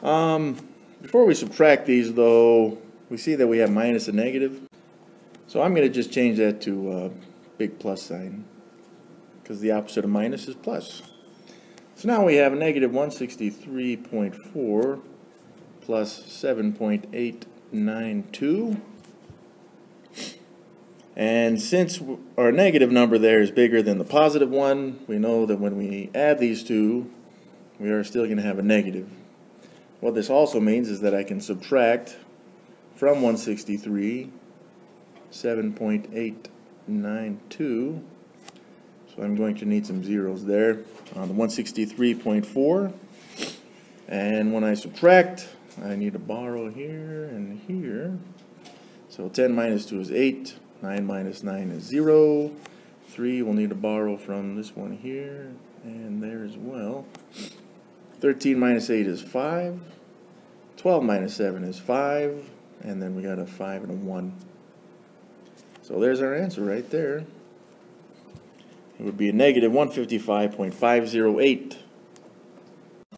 Before we subtract these, though, we see that we have minus a negative. So I'm going to just change that to a big plus sign, because the opposite of minus is plus. So now we have negative 163.4 plus 7.892. And since our negative number there is bigger than the positive one, we know that when we add these two, we are still going to have a negative. What this also means is that I can subtract from 163 7.892. So I'm going to need some zeros there on the 163.4. And when I subtract, I need to borrow here and here. So 10 minus 2 is 8. 9 minus 9 is 0. 3 we'll need to borrow from this one here and there as well. 13 minus 8 is 5. 12 minus 7 is 5. And then we got a 5 and a 1. So there's our answer right there. It would be a negative 155.508.